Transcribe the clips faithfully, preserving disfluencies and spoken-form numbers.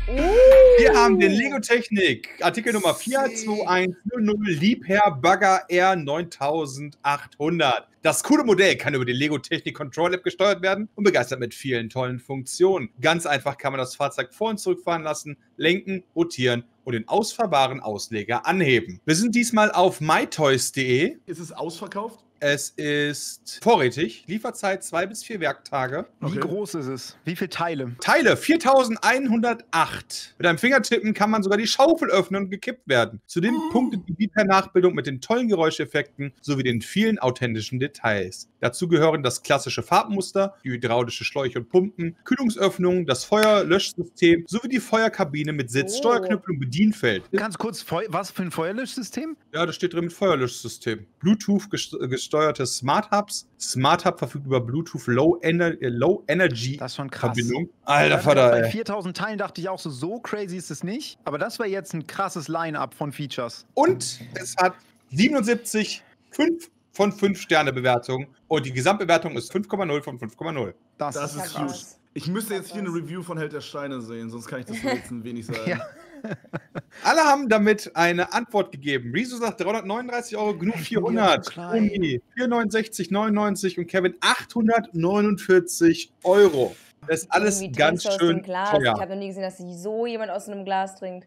Wir haben den Lego Technik, Artikel Nummer vier zwei eins null null, Liebherr Bagger R neuntausendachthundert. Das coole Modell kann über die Lego Technik Control App gesteuert werden und begeistert mit vielen tollen Funktionen. Ganz einfach kann man das Fahrzeug vor- und zurückfahren lassen, lenken, rotieren und den ausfahrbaren Ausleger anheben. Wir sind diesmal auf mytoys punkt de. Ist es ausverkauft? Es ist vorrätig, Lieferzeit zwei bis vier Werktage. Wie groß ist es? Wie viele Teile? Teile viertausendeinhundertacht. Mit einem Fingertippen kann man sogar die Schaufel öffnen und gekippt werden. Zudem Oh. punktet die Beeper-Nachbildung mit den tollen Geräuscheffekten sowie den vielen authentischen Details. Dazu gehören das klassische Farbmuster, die hydraulische Schläuche und Pumpen, Kühlungsöffnungen, das Feuerlöschsystem sowie die Feuerkabine mit Sitz, Oh. Steuerknüppel und Bedienfeld. Ganz kurz, Feu was für ein Feuerlöschsystem? Ja, das steht drin mit Feuerlöschsystem. Bluetooth gest gesteuerte Smart Hubs. Smart Hub verfügt über Bluetooth Low, Ener äh, Low Energy Das ist schon krass. Verbindung. Alter Bei Vater, ey. viertausend Teilen dachte ich auch so, so crazy ist es nicht. Aber das war jetzt ein krasses Line-Up von Features. Und es hat siebenundsiebzig fünf von fünf Sterne Bewertung. Und die Gesamtbewertung ist fünf Komma null von fünf Komma null. Das, Das ist ist krass. huge. Ich müsste jetzt hier eine Review von Held der Steine sehen, sonst kann ich das jetzt ein wenig sagen. Ja. Alle haben damit eine Antwort gegeben. Rezo sagt dreihundertneununddreißig Euro, Gnu vierhundert, so klein. Toni vierhundertneunundsechzig neunundneunzig und Kevin achthundertneunundvierzig Euro. Das ist alles Irgendwie ganz trinkst du aus schön dem Glas. Ich teuer. habe noch nie gesehen, dass sich so jemand aus einem Glas trinkt.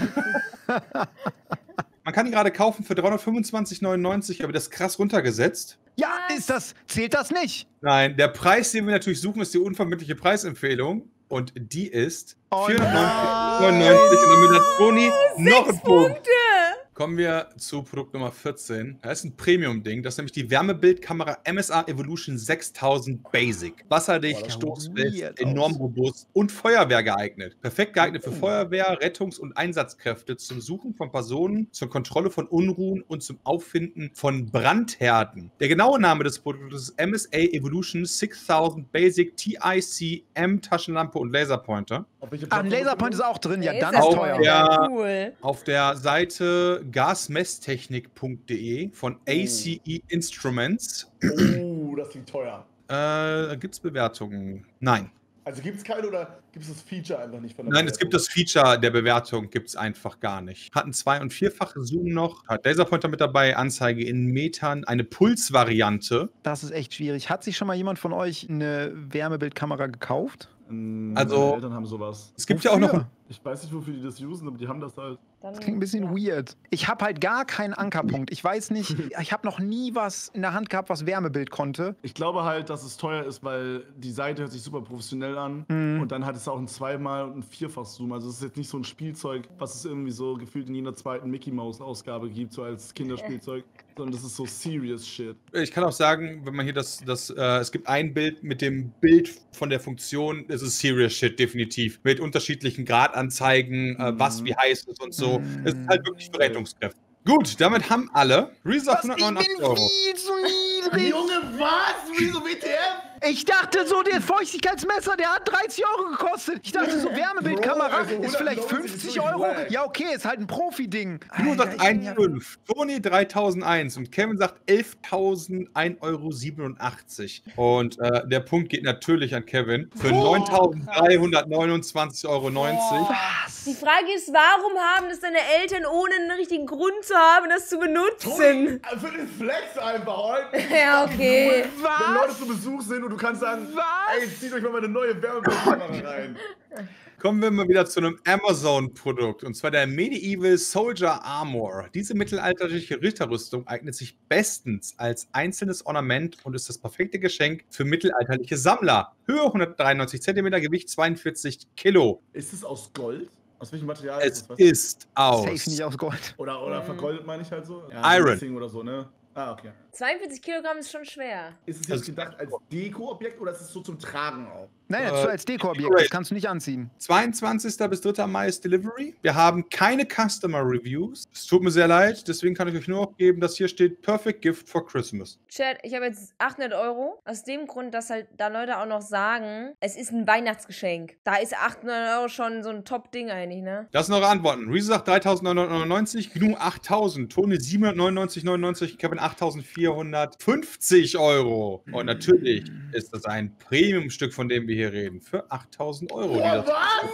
Man kann ihn gerade kaufen für dreihundertfünfundzwanzig neunundneunzig, aber das ist krass runtergesetzt. Ja, ist das, zählt das nicht? Nein, der Preis, den wir natürlich suchen, ist die unverbindliche Preisempfehlung. Und die ist Oh vierhundertneunundneunzig. Und damit hat Toni noch einen Punkt. Punkte! Kommen wir zu Produkt Nummer vierzehn. Das ist ein Premium-Ding. Das ist nämlich die Wärmebildkamera M S A Evolution sechstausend Basic. Wasserdicht, Boah, stoßfest, weird enorm aus. robust und Feuerwehr geeignet. Perfekt geeignet für Oh. Feuerwehr, Rettungs- und Einsatzkräfte zum Suchen von Personen, zur Kontrolle von Unruhen und zum Auffinden von Brandherden. Der genaue Name des Produktes ist M S A Evolution sechstausend Basic T I C M Taschenlampe und Laserpointer. Auf welche Ah, ein Plattform Laserpoint ist ist auch drin. Ja, Der dann ist ist auch teuer. der- Cool. Auf der Seite gasmesstechnik punkt de von A C E Instruments das? Oh, das klingt teuer. äh, gibt es Bewertungen. Nein. Also gibt es keine oder gibt es das Feature einfach nicht von der Nein, es gibt das Feature der Bewertung, gibt es einfach gar nicht. Hat einen zwei- und vierfachen Zoom noch, hat Laserpointer mit dabei, Anzeige in Metern, eine Pulsvariante. Das ist echt schwierig. Hat sich schon mal jemand von euch eine Wärmebildkamera gekauft? Ähm, Also- meine Eltern haben sowas. Es gibt ja auch noch Wofür? Ich weiß nicht, wofür die das usen, aber die haben das halt. Dann, Das klingt ein bisschen ja. weird. Ich habe halt gar keinen Ankerpunkt. Ich weiß nicht, ich habe noch nie was in der Hand gehabt, was Wärmebild konnte. Ich glaube halt, dass es teuer ist, weil die Seite hört sich super professionell an. Mhm. Und dann hat es auch ein zweimal und ein Vierfach-Zoom. Also es ist jetzt nicht so ein Spielzeug, was es irgendwie so gefühlt in jeder zweiten Mickey-Maus-Ausgabe gibt, so als Kinderspielzeug. Sondern das ist so serious shit. Ich kann auch sagen, wenn man hier das, das äh, es gibt ein Bild mit dem Bild von der Funktion, es ist Serious Shit, definitiv. Mit unterschiedlichen Gradanzeigen, äh, was Mhm. wie heiß ist und so. Mhm. Es ist halt wirklich für Rettungskräfte. Gut, damit haben alle Rezo Was? Ich bin hundertneunundachtzig Euro. viel zu niedrig. Junge, was? Wieso W T F? Ich dachte so, der Feuchtigkeitsmesser, der hat dreißig Euro gekostet. Ich dachte so, Wärmebildkamera Bro, also ist vielleicht hundertneunzig fünfzig ist Euro. wirklich wack. Ja, okay, ist halt ein Profi-Ding. Gnu Alter, sagt ich bin ja- fünf, Toni dreitausendeins und Kevin sagt elftausend Euro siebenundachtzig. Und äh, der Punkt geht natürlich an Kevin für neuntausenddreihundertneunundzwanzig Euro neunzig. Die Frage ist, warum haben das deine Eltern, ohne einen richtigen Grund zu haben, das zu benutzen? Für den Flex einfach heute. Ja, okay. Wenn Leute Was? zu Besuch sind und du kannst sagen, Was? ey, zieht euch mal meine neue Wärmebildkamera rein. Kommen wir mal wieder zu einem Amazon-Produkt, und zwar der Medieval Soldier Armor. Diese mittelalterliche Ritterrüstung eignet sich bestens als einzelnes Ornament und ist das perfekte Geschenk für mittelalterliche Sammler. Höhe hundertdreiundneunzig Zentimeter, Gewicht zweiundvierzig Kilo. Ist es aus Gold? Aus welchem Material Es ist das? ist aus Safe nicht aus Gold. Oder, oder Mhm. vergoldet meine ich halt so? Iron. Mixing oder so, ne? Ah, okay. zweiundvierzig Kilogramm ist schon schwer. Ist es jetzt gedacht als Deko-Objekt oder ist es so zum Tragen auch? Nein, das Äh, ist als Dekoobjekt, Decorate. das kannst du nicht anziehen. zweiundzwanzigster bis dritter Mai ist Delivery. Wir haben keine Customer Reviews. Es tut mir sehr leid, deswegen kann ich euch nur noch geben, dass hier steht Perfect Gift for Christmas. Chat, ich habe jetzt achthundert Euro. Aus dem Grund, dass halt da Leute auch noch sagen, es ist ein Weihnachtsgeschenk. Da ist achthundert Euro schon so ein Top-Ding eigentlich, ne? Das sind eure Antworten. Rezo sagt dreitausendneunhundertneunundneunzig, Gnu achttausend, Toni siebenhundertneunundneunzig neunundneunzig, Kevin achttausendvierhundertfünfzig Euro. Und natürlich ist das ein Premium-Stück, von dem wir hier reden, für achttausend Euro. Oh, Das-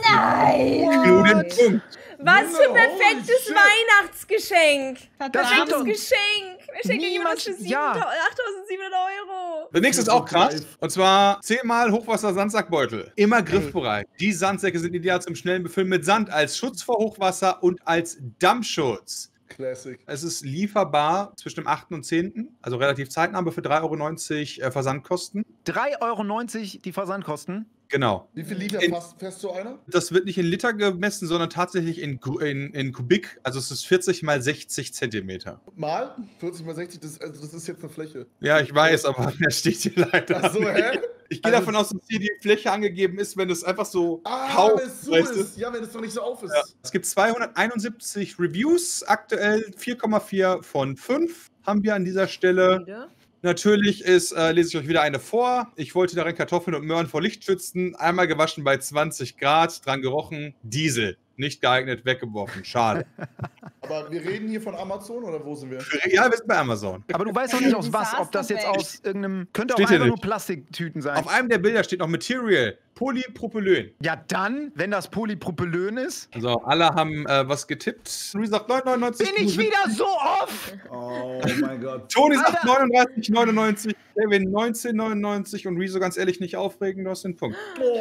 Nein! Nur den Punkt. Was für Junge, perfektes holy shit. Weihnachtsgeschenk! Das Perfektes wird doch- Geschenk! Wer schenkt denn jemand Niemand- für ja. achttausendsiebenhundert Euro? Das nächste ist auch krass. Und zwar zehnmal Hochwasser-Sandsackbeutel. Immer griffbereit. Die Sandsäcke sind ideal zum schnellen Befüllen mit Sand, als Schutz vor Hochwasser und als Dampfschutz. Classic. Es ist lieferbar zwischen dem achten und zehnten Also relativ zeitnah, aber für drei Euro neunzig äh, Versandkosten. drei Euro neunzig die Versandkosten. Genau. Wie viel Liter In- fährst, fährst so einer? Das wird nicht in Liter gemessen, sondern tatsächlich in, Ku- in, in Kubik. Also es ist vierzig mal sechzig Zentimeter. Mal? vierzig mal sechzig, das, also das ist jetzt eine Fläche. Ja, ich weiß, aber mehr steht hier leider. Ach so, nicht. hä? Ich gehe Also- davon aus, dass hier die Fläche angegeben ist, wenn es einfach so Ah, kaum, wenn es so weißt du? ist. Ja, wenn es noch nicht so auf ist. Ja. Es gibt zweihunderteinundsiebzig Reviews, aktuell vier Komma vier von fünf haben wir an dieser Stelle. Wieder? Natürlich ist, äh, lese ich euch wieder eine vor. Ich wollte darin Kartoffeln und Möhren vor Licht schützen. Einmal gewaschen bei zwanzig Grad, dran gerochen. Diesel. Nicht geeignet, weggeworfen. Schade. Aber wir reden hier von Amazon oder wo sind wir? Ja, wir sind bei Amazon. Aber du weißt noch nicht aus was, ob das jetzt Disaster aus irgendeinem. Könnte auch Steht hier einfach nur nicht. Plastiktüten sein. Auf einem der Bilder steht noch Material. Polypropylen. Ja, dann, wenn das Polypropylen ist. Also, alle haben äh, was getippt. Louis sagt neun neunundneunzig. Bin ich wieder so off? Oh mein Gott. Toni sagt Alter. neununddreißig neunundneunzig. Kevin neunzehn neunundneunzig. Und Rezo ganz ehrlich nicht aufregen, du hast den Punkt.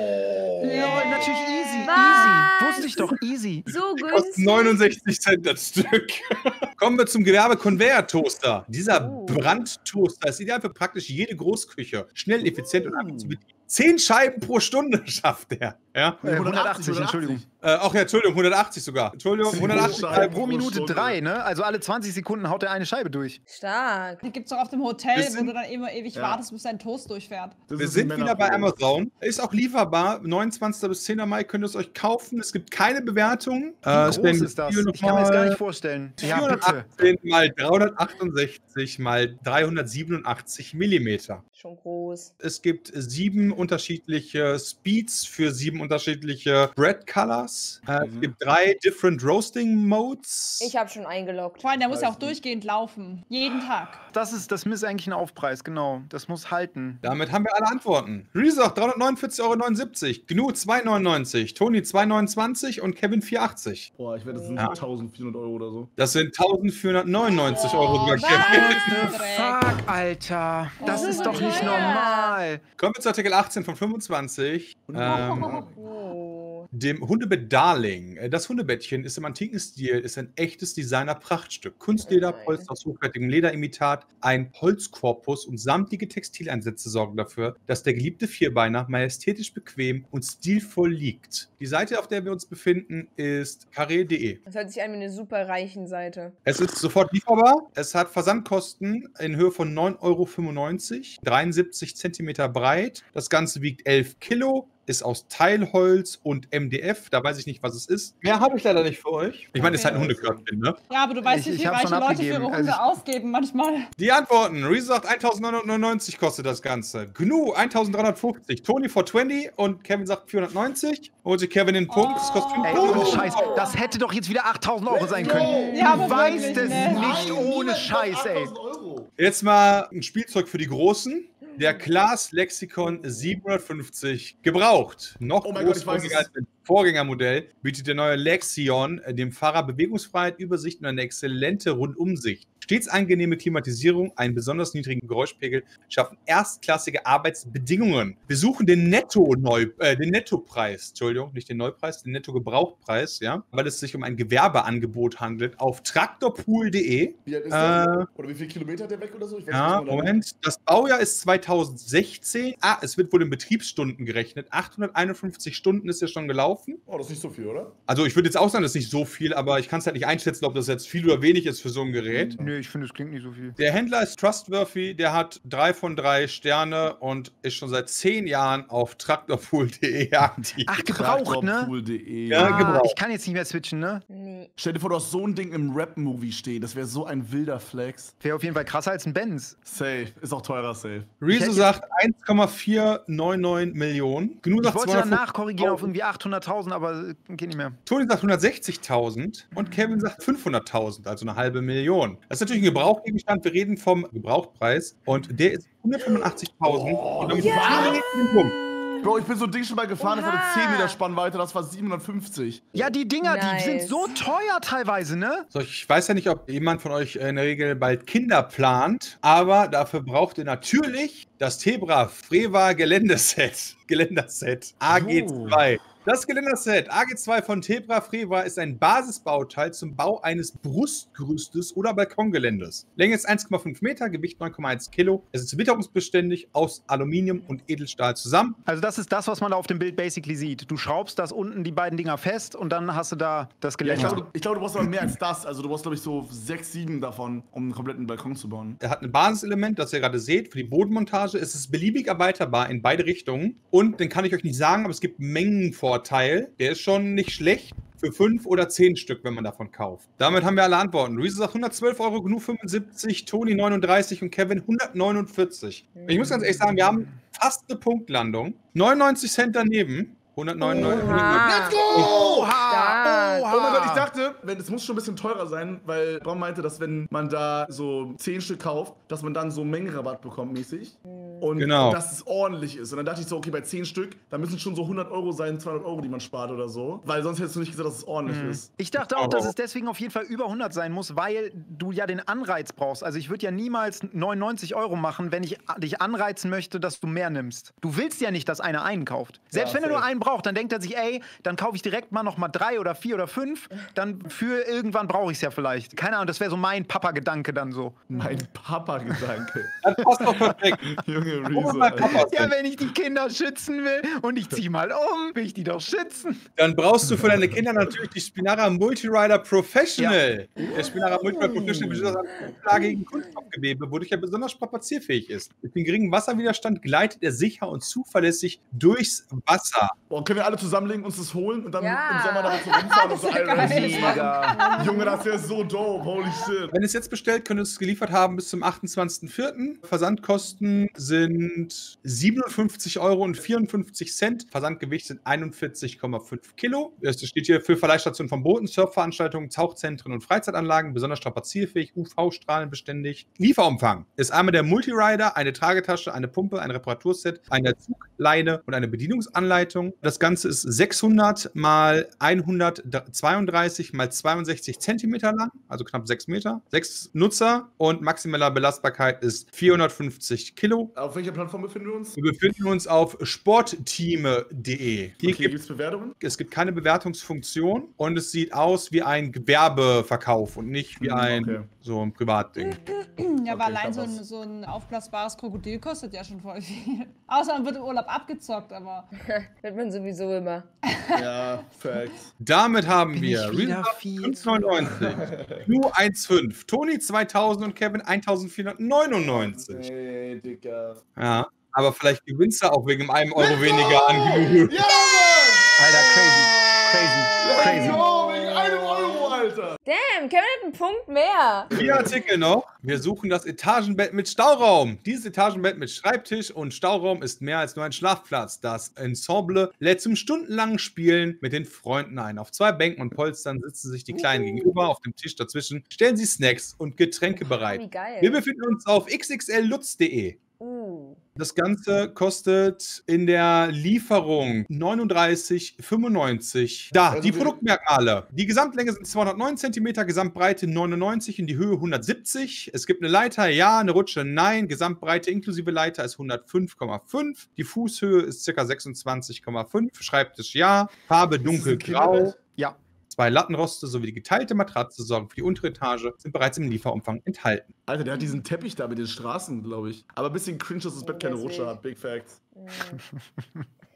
Oh. Ja, natürlich easy. Was? Easy. Wusste ich doch, easy. So Kostet günstig. neunundsechzig Cent das Stück. Kommen wir zum Gewerbe-Conveyor-Toaster. Dieser Oh. Brandtoaster ist ideal für praktisch jede Großküche. Schnell, effizient und einfach zu bedienen. Zehn Scheiben pro Stunde schafft er. Ja? Äh, hundertachtzig, Entschuldigung. Äh, auch ja, Entschuldigung, hundertachtzig sogar. Entschuldigung, hundertachtzig. Scheiben. Äh, pro pro Minute Stunde. drei, ne? Also alle zwanzig Sekunden haut er eine Scheibe durch. Stark. Die gibt's doch auf dem Hotel, Wir wo sind- du dann immer ewig Ja. wartest, bis dein Toast durchfährt. Das Wir ist sind ein wieder bei Männerproblem. Amazon. Ist auch lieferbar. neunundzwanzigsten bis zehnten Mai könnt ihr es euch kaufen. Es gibt keine Bewertung. Wie groß ist das? Ich kann mir das gar nicht vorstellen. Ja, bitte. vierhundertachtzehn mal dreihundertachtundsechzig mal dreihundertsiebenundachtzig Millimeter. Schon groß. Es gibt sieben unterschiedliche Speeds für sieben unterschiedliche Bread Colors. Äh, Es gibt drei Different Roasting Modes. Ich habe schon eingeloggt. Vor allem, der muss ja auch Weiß nicht. durchgehend laufen. Jeden Tag. Das ist, das ist eigentlich ein Aufpreis, genau. Das muss halten. Damit haben wir alle Antworten. Rezo dreihundertneunundvierzig Euro neunundsiebzig, Gnu zwei neunundneunzig, Toni zwei neunundzwanzig und Kevin vier achtzig. Boah, ich wette, das sind Ja. eintausendvierhundert Euro oder so. Das sind eintausendvierhundertneunundneunzig Euro sogar, was? Kevin. Fuck, Alter. Das Oh, ist so doch nicht teuer. normal. Kommen wir zu Artikel achtzehn von fünfundzwanzig. Ähm, Oh. dem Hundebett Darling. Äh, Das Hundebettchen ist im antiken Stil, ist ein echtes Designer-Prachtstück. Kunstleder, Nein. Polster aus hochwertigem Lederimitat, ein Holzkorpus und samtliche Textileinsätze sorgen dafür, dass der geliebte Vierbeiner majestätisch bequem und stilvoll liegt. Die Seite, auf der wir uns befinden, ist carré punkt de. Das hört sich an wie eine super reichen Seite. Es ist sofort lieferbar. Es hat Versandkosten in Höhe von neun Euro fünfundneunzig, dreiundsiebzig Zentimeter breit. Das Ganze wiegt elf Kilo, ist aus Teilholz und M D F. Da weiß ich nicht, was es ist. Mehr habe ich leider nicht für euch. Ich meine, es ist halt ein Hundekörbchen, ne? Ja, aber du weißt, Ich- wie ich viel hab's reiche schon Leute für ihre abgegeben. Hunde Also ich- ausgeben manchmal. Die Antworten. Reese sagt eintausendneunhundertneunundneunzig kostet das Ganze. Gnu eintausenddreihundertfünfzig. Toni for zwanzig und Kevin sagt vierhundertneunzig. Holt sich Kevin den Punkt. Das kostet fünf Ey, Euro. ohne Scheiß. Das hätte doch jetzt wieder achttausend Euro sein können. Ja, Du aber weißt wirklich, es ne? nicht ohne Niemand Scheiß, sagt ey. achttausend Euro. Jetzt mal ein Spielzeug für die Großen. Der Claas Lexikon siebenhundertfünfzig gebraucht. Noch Oh mein Gott, ich weiß großartiger es. als das Vorgängermodell bietet der neue Lexion äh, dem Fahrer Bewegungsfreiheit, Übersicht und eine exzellente Rundumsicht. Stets angenehme Klimatisierung, einen besonders niedrigen Geräuschpegel schaffen erstklassige Arbeitsbedingungen. Wir suchen den Netto-Neu, äh, den Nettopreis, Entschuldigung, nicht den Neupreis, den Netto-Gebrauchpreis, ja, weil es sich um ein Gewerbeangebot handelt, auf traktorpool punkt de. Wie alt ist der? Äh, Oder wie viele Kilometer hat der weg oder so? Ich weiß Ja, nicht, was man da- Moment. Das Baujahr ist zweitausendsechzehn. Ah, es wird wohl in Betriebsstunden gerechnet. achthunderteinundfünfzig Stunden ist ja schon gelaufen. Oh, das ist nicht so viel, oder? Also ich würde jetzt auch sagen, das ist nicht so viel, aber ich kann es halt nicht einschätzen, ob das jetzt viel oder wenig ist für so ein Gerät. Nö, ich finde, es klingt nicht so viel. Der Händler ist trustworthy, der hat drei von drei Sterne und ist schon seit zehn Jahren auf traktorpool punkt de aktiv. Ach, gebraucht, ne? Traktorpool punkt de. Ja, Ah, gebraucht. ich kann jetzt nicht mehr switchen, ne? Nee. Stell dir vor, du hast so ein Ding im Rap-Movie stehen. Das wäre so ein wilder Flex. Wäre auf jeden Fall krasser als ein Benz. Safe. Ist auch teurer, safe. Reese Rezo hätte sagt eins Komma vier neun neun Millionen. Gnu Ich sagt wollte dann zweihundertfünfzig. nachkorrigieren auf irgendwie achthunderttausend, aber äh, geht nicht mehr. Toni sagt hundertsechzigtausend und Kevin sagt fünfhunderttausend, also eine halbe Million. Das ist natürlich ein Gebrauchgegenstand. Wir reden vom Gebrauchtpreis und der ist hundertfünfundachtzigtausend. Oh, und damit ja. den Punkt. Bro, ich bin so ein Ding schon mal gefahren, das Oha. hatte zehn Meter Spannweite, das war siebenhundertfünfzig. Ja, die Dinger, die Nice. sind so teuer teilweise, ne? So, ich weiß ja nicht, ob jemand von euch in der Regel bald Kinder plant, aber dafür braucht ihr natürlich das Tebra Frewa Geländeset. Geländerset A G zwei. Das Geländerset A G zwei von Tebra Frewa ist ein Basisbauteil zum Bau eines Brustgerüstes oder Balkongeländes. Länge ist eins Komma fünf Meter, Gewicht neun Komma eins Kilo. Es ist witterungsbeständig aus Aluminium und Edelstahl zusammen. Also das ist das, was man da auf dem Bild basically sieht. Du schraubst das unten die beiden Dinger fest und dann hast du da das Ja, ich Geländer. glaube, ich glaub, du brauchst aber mehr als das. Also du brauchst, glaube ich, so sechs, sieben davon, um einen kompletten Balkon zu bauen. Er hat ein Basiselement, das ihr gerade seht, für die Bodenmontage. Es ist beliebig erweiterbar in beide Richtungen. Und den kann ich euch nicht sagen, aber es gibt Mengenvorteil. Der ist schon nicht schlecht für fünf oder zehn Stück, wenn man davon kauft. Damit haben wir alle Antworten. Luise sagt hundertzwölf Euro, Gnu fünfundsiebzig, Toni neununddreißig und Kevin hundertneunundvierzig. Ich muss ganz ehrlich sagen, wir haben fast eine Punktlandung. neunundneunzig Cent daneben. hundertneunundneunzig. Oha. Oha! Stark. Oh mein Gott, ich dachte, wenn, es muss schon ein bisschen teurer sein, weil Bram meinte, dass wenn man da so zehn Stück kauft, dass man dann so Mengenrabatt bekommt mäßig. Und Genau. dass es ordentlich ist. Und dann dachte ich so, okay, bei zehn Stück, da müssen schon so hundert Euro sein, zweihundert Euro, die man spart oder so. Weil sonst hättest du nicht gesagt, dass es ordentlich ist. Ich dachte auch, dass es deswegen auf jeden Fall über hundert sein muss, weil du ja den Anreiz brauchst. Also ich würde ja niemals neunundneunzig Euro machen, wenn ich dich anreizen möchte, dass du mehr nimmst. Du willst ja nicht, dass einer einen kauft. Selbst Ja, wenn er nur safe. einen braucht, dann denkt er sich, ey, dann kaufe ich direkt mal noch mal drei oder vier oder fünf. Dann für irgendwann brauche ich es ja vielleicht. Keine Ahnung, das wäre so mein Papa-Gedanke dann so. Mein Papa-Gedanke. Das passt doch perfekt. Junge Wo wir Rezo. bei Alter. Papas Ja, sind. wenn ich die Kinder schützen will und ich zieh mal um, will ich die doch schützen. Dann brauchst du für deine Kinder natürlich die Spinara Multirider Professional. Der Spinara Multirider Professional besteht aus einem hochflagigen Kunststoffgewebe, wodurch er besonders strapazierfähig ist. Mit dem geringen Wasserwiderstand gleitet er sicher und zuverlässig durchs Wasser. Boah, können wir alle zusammenlegen, uns das holen und dann Ja. im Sommer damit so rumfahren und so Das wär Iron geil. Races machen? Junge, das wäre so dope, holy shit. Wenn ihr es jetzt bestellt, könnt ihr es geliefert haben bis zum achtundzwanzigsten vierten Versandkosten sind siebenundfünfzig Euro und vierundfünfzig Cent. Versandgewicht sind einundvierzig Komma fünf Kilo. Das steht hier für Verleihstationen von Booten, Surfveranstaltungen, Tauchzentren und Freizeitanlagen, besonders strapazierfähig, U V-strahlenbeständig. Lieferumfang ist einmal der Multirider, eine Tragetasche, eine Pumpe, ein Reparaturset, eine Zugleine und eine Bedienungsanleitung. Das Ganze ist sechshundert mal hundertzweiunddreißig mal zweiundsechzig Zentimeter lang, also knapp sechs Meter. Sechs Nutzer und maximaler Belastbarkeit ist vierhundertfünfzig Kilo. Auf welcher Plattform befinden wir uns? Wir befinden uns auf sportteam punkt de. Hier Okay, gibt gibt's Bewertungen? es gibt keine Bewertungsfunktion und es sieht aus wie ein Gewerbeverkauf und nicht wie Hm, ein okay. so ein Privatding. Ja, aber Okay, allein ich so hab ein, was. so ein aufblasbares Krokodil kostet ja schon voll viel. Außer man wird im Urlaub abgezockt, aber. Wird man sowieso immer. Ja, Facts. Damit haben Bin wir ich wieder Rezo viel fünf neunundneunzig, Gnu eins Komma fünf, Toni zweitausend und Kevin eintausendvierhundertneunundneunzig. Ey, Digga. Ja, aber vielleicht gewinnst du auch wegen einem Euro weniger an Gnu. Ja, Mann! Alter, crazy. Crazy. Let's Crazy. go, wegen einem Euro, Alter! Damn, Kevin hat einen Punkt mehr. Vier Artikel noch. Wir suchen das Etagenbett mit Stauraum. Dieses Etagenbett mit Schreibtisch und Stauraum ist mehr als nur ein Schlafplatz. Das Ensemble lädt zum stundenlangen Spielen mit den Freunden ein. Auf zwei Bänken und Polstern sitzen sich die Kleinen gegenüber. Auf dem Tisch dazwischen stellen sie Snacks und Getränke bereit. Wie geil. Wir befinden uns auf x x l lutz punkt de. Uh. Das Ganze kostet in der Lieferung neununddreißig fünfundneunzig. Da, Also die wir- Produktmerkmale. Die Gesamtlänge sind zweihundertneun Zentimeter, Gesamtbreite neunundneunzig und die Höhe hundertsiebzig. Es gibt eine Leiter, ja, eine Rutsche, nein. Gesamtbreite inklusive Leiter ist hundertfünf Komma fünf. Die Fußhöhe ist ca. sechsundzwanzig Komma fünf. Schreibtisch, ja. Farbe dunkelgrau. Kinderbett? Ja. Zwei Lattenroste sowie die geteilte Matratze sorgen für die untere Etage, sind bereits im Lieferumfang enthalten. Alter, der hat diesen Teppich da mit den Straßen, glaube ich. Aber ein bisschen cringe, dass das Bett keine Rutsche hat. Big Facts. Ich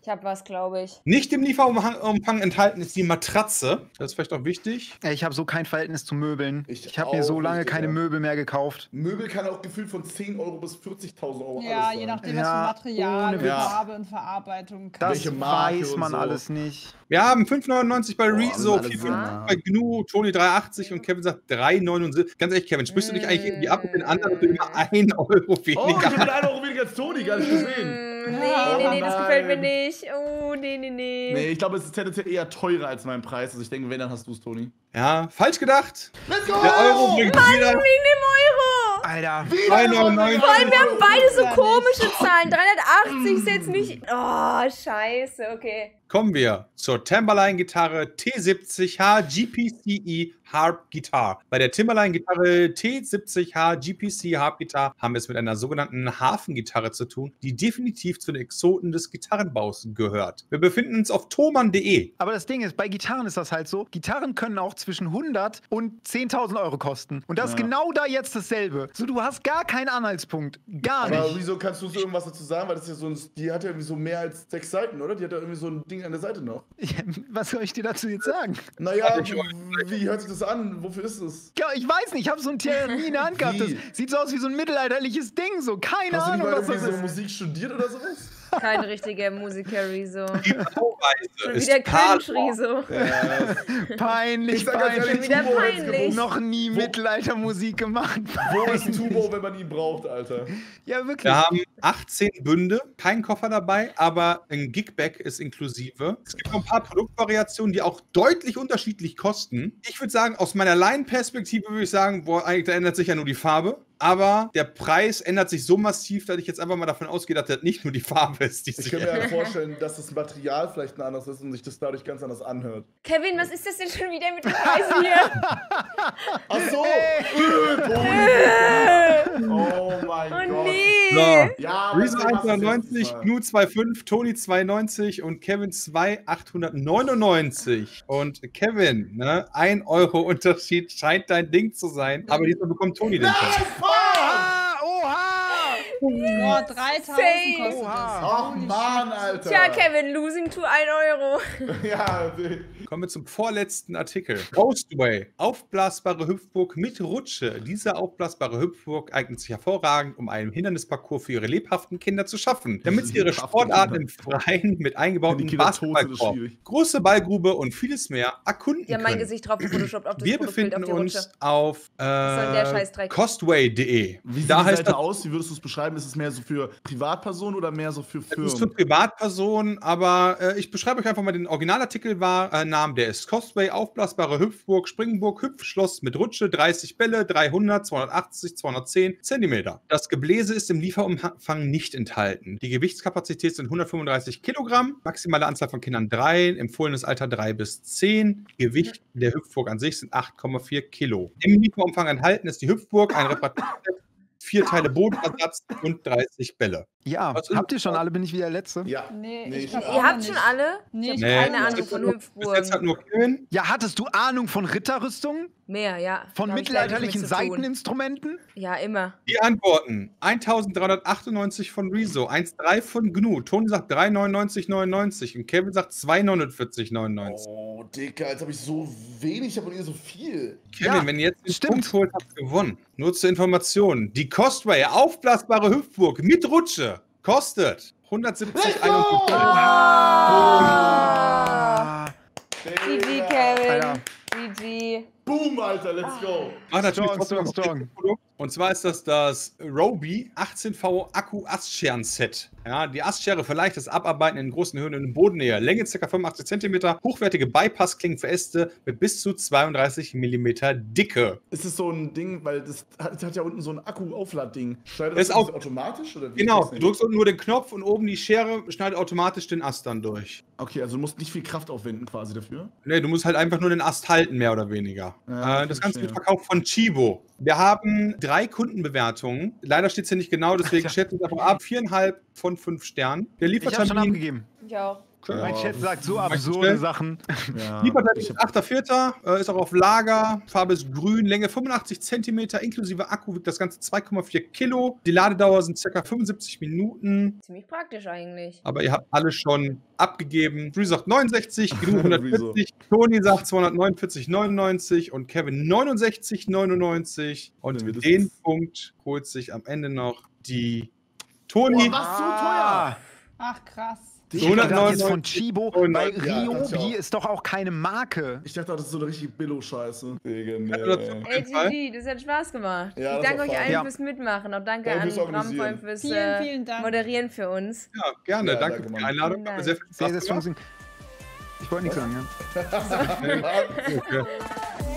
hab was, glaube ich. Nicht im Lieferumfang enthalten ist die Matratze. Das ist vielleicht auch wichtig. Ey, ich habe so kein Verhältnis zu Möbeln. Ich Ich, habe mir auch so lange nicht, keine Digga. Möbel mehr gekauft. Möbel kann auch gefühlt von zehn Euro bis vierzigtausend Euro Ja, alles je sein. nachdem, Ja, was für Material, ohne Witz. Farbe und Verarbeitung. Das Welche Marke weiß und man so. alles nicht. Wir haben fünf neunundneunzig bei Boah, Rezo, alles vier Sinn, bei Gnu, Toni drei achtzig und Kevin sagt drei neunundsiebzig. Ganz ehrlich, Kevin, sprichst du dich eigentlich irgendwie ab mit den anderen, dass du immer ein Euro Oh, ich weniger bin ein Euro weniger als Toni, gar nicht gesehen. Mm, nee, Oh nee, nee, das gefällt mir nein. nicht. Oh, nee, nee, nee. Nee, ich glaube, es ist tendenziell eher teurer als mein Preis. Also ich denke, wenn, dann hast du es, Toni. Ja, falsch gedacht. Let's go! Der Euro bringt wieder Wegen dem Euro! Alter. drei neunundneunzig. Vor allem, wir haben beide so Ja, komische Zahlen. dreihundertachtzig ist jetzt nicht. Oh, scheiße, okay. Kommen wir zur Timberline-Gitarre T siebzig H G P C E Harp Guitar. Bei der Timberline-Gitarre T siebzig H G P C Harp Guitar haben wir es mit einer sogenannten Hafengitarre zu tun, die definitiv zu den Exoten des Gitarrenbaus gehört. Wir befinden uns auf thomann punkt de. Aber das Ding ist, bei Gitarren ist das halt so. Gitarren können auch zwischen hundert und zehntausend Euro kosten. Und das ist Ja. genau da jetzt dasselbe. So, du hast gar keinen Anhaltspunkt. Gar Aber nicht. wieso kannst du so irgendwas dazu sagen? Weil das ist ja so ein, die hat ja irgendwie so mehr als sechs Seiten, oder? Die hat ja irgendwie so ein Ding an der Seite noch. Was soll ich dir dazu jetzt sagen? Naja, Ich- wie, wie hört sich das an? Wofür ist es? Ja, ich weiß nicht, ich habe so ein Tier nie in der Hand gehabt. Das Wie? sieht so aus wie so ein mittelalterliches Ding. So, keine Hast du nicht Ahnung, mal was das irgendwie so ist. Musik studiert oder sowas? Kein richtiger Musiker, Rezo. Die Bauweise Schon ist wieder cringe, Palor. Rezo. Ja. Peinlich, Ich sag ganz peinlich. ehrlich, Wieder Tubo hätte es peinlich. gewusst. Noch nie Mittelaltermusik gemacht. Wo ist Tubo, wenn man ihn braucht, Alter? Ja, wirklich. Wir haben achtzehn Bünde, kein Koffer dabei, aber ein Gigback ist inklusive. Es gibt noch ein paar Produktvariationen, die auch deutlich unterschiedlich kosten. Ich würde sagen, aus meiner Laienperspektive würde ich sagen, boah, eigentlich da ändert sich ja nur die Farbe. Aber der Preis ändert sich so massiv, dass ich jetzt einfach mal davon ausgehe, dass das nicht nur die Farbe ist, die Ich sich kann mir ändert. halt vorstellen, dass das Material vielleicht ein anderes ist und sich das dadurch ganz anders anhört. Kevin, was ist das denn schon wieder mit den Preisen hier? Ach so! Äh, Toni. Oh mein Oh Gott. nee. So. Ja, Rezo was machst du jetzt neunundneunzig, diesmal? Gnu zwei Komma fünf, Toni zwei neunzig und Kevin zwei achthundertneunundneunzig. Und Kevin, ne, ein Euro Unterschied scheint dein Ding zu sein. Aber diesmal bekommt Toni den Punkt. Ah, oha! Boah, dreitausend Safe. kostet Oha. es. Ach Holy Mann, shit. Alter. Tja, Kevin, losing to ein Euro. Ja, Kommen wir zum vorletzten Artikel. Ghostway, aufblasbare Hüpfburg mit Rutsche. Diese aufblasbare Hüpfburg eignet sich hervorragend, um einen Hindernisparcours für ihre lebhaften Kinder zu schaffen, damit sie ihre Lebhaften Sportarten Kinder. im Freien mit eingebauten Wenn die Kinder tot sind, ist Basketballkorb, schwierig. große Ballgrube und vieles mehr erkunden Die haben können. mein Gesicht drauf gefotoshoppt auf das Wir Produktbild befinden auf die Rutsche. uns auf soll der äh, Scheißdreck? costway punkt de. Wie sieht Da die heißt Seite das, aus? Wie würdest du es beschreiben? Ist es mehr so für Privatpersonen oder mehr so für das ist für Firmen? Privatpersonen, aber äh, ich beschreibe euch einfach mal den Originalartikel war, äh, Namen, der ist Costway, aufblasbare Hüpfburg, Springburg, Hüpfschloss mit Rutsche, dreißig Bälle, dreihundert, zweihundertachtzig, zweihundertzehn Zentimeter. Das Gebläse ist im Lieferumfang nicht enthalten. Die Gewichtskapazität sind hundertfünfunddreißig Kilogramm, maximale Anzahl von Kindern drei, empfohlenes Alter drei bis zehn. Gewicht der Hüpfburg an sich sind acht Komma vier Kilo. Im Lieferumfang enthalten ist die Hüpfburg, ein Reparaturset, vier Teile Bodenersatz und dreißig Bälle. Ja, Was ist habt ihr das? schon alle? Bin ich wieder Letzte? Ja. Nee, Nee, ich ich glaub auch auch Ihr noch habt schon nicht. alle? Nee, Ich ich hab hab keine auch Ahnung nicht. von Bis Hüpfburgen. jetzt hat nur Kevin. Ja, hattest du Ahnung von Ritterrüstungen? Mehr, ja. Von Da hab ich leider mittelalterlichen nichts mit zu tun. Seiteninstrumenten? Ja, immer. Die Antworten: eintausenddreihundertachtundneunzig von Rezo, eins Komma drei von Gnu, Toni sagt drei neunundneunzig neunundneunzig und Kevin sagt zwei neunundvierzig neunundneunzig. Oh, Dicker, als habe ich so wenig, aber ihr so viel. Kevin, Ja, wenn ihr jetzt den stimmt. Punkt holt, habt ihr gewonnen. Nur zur Information: Die Costway, aufblasbare Hüpfburg mit Rutsche, kostet hundertsiebzig einundfünfzig. Ah. G G, Kevin. Alter. G G. Boom, Alter, let's go. Macht natürlich Strong, trotzdem strong, noch ein strong. Produkt. Und zwar ist das das Roby achtzehn V Akku Astscheren-Set. Ja, die Astschere für leichtes Abarbeiten in großen Höhen und in Bodennähe. Länge ca. fünfundachtzig Zentimeter. Hochwertige Bypassklingen für Äste mit bis zu zweiunddreißig Millimeter Dicke. Ist es so ein Ding, weil das hat, das hat ja unten so ein Akku-Aufladding. Schneidet Das das, ist das auch- automatisch? Oder wie Genau, ist das du denn? drückst unten nur den Knopf und oben die Schere schneidet automatisch den Ast dann durch. Okay, also du musst nicht viel Kraft aufwenden quasi dafür. Ne, du musst halt einfach nur den Ast halten, mehr oder weniger. Ja, äh, das Ganze wird verstehe. verkauft von Chibo. Wir haben drei Kundenbewertungen. Leider steht es hier nicht genau, deswegen schätzen wir einfach ab. Viereinhalb von fünf Sternen. Der Ich hab schon Liefertermin abgegeben. Ich auch. Mein Chat sagt so Meinst du absurde schnell? Sachen. Ja, Lieferzeit ich ist hab, achter vierter Äh, ist auch auf Lager. Farbe ist grün. Länge fünfundachtzig Zentimeter. Inklusive Akku wiegt das Ganze zwei Komma vier Kilo. Die Ladedauer sind ca. fünfundsiebzig Minuten. Ziemlich praktisch eigentlich. Aber ihr habt alle schon abgegeben. Drew sagt neunundsechzig, Gnu hundertvierzig, Toni sagt zweihundertneunundvierzig Komma neunundneunzig und Kevin neunundsechzig Komma neunundneunzig. Und Wenn wir den das- Punkt holt sich am Ende noch die Boah, Toni. was so teuer? Ach, krass. Ich dachte jetzt von hundertneunundneunzig. Chibo, Und- weil Ja, dachte ich Ryobi auch. ist doch auch keine Marke. Ich dachte, das ist so eine richtige Billo-Scheiße. Digga, nee. Ja, das- Ey, G G, das hat Spaß gemacht. Ja, ich das danke war euch fein. allen Ja. fürs Mitmachen. Auch danke Danke an fürs Organisieren. Bramvoll fürs Vielen, äh, vielen Dank. Moderieren für uns. Ja, gerne. Ja, danke danke, für die Mann. Einladung. Vielen Hat mir Dank. sehr viel Sehr, Spaß sehr gemacht. Ich wollte nichts sagen, ja. Okay.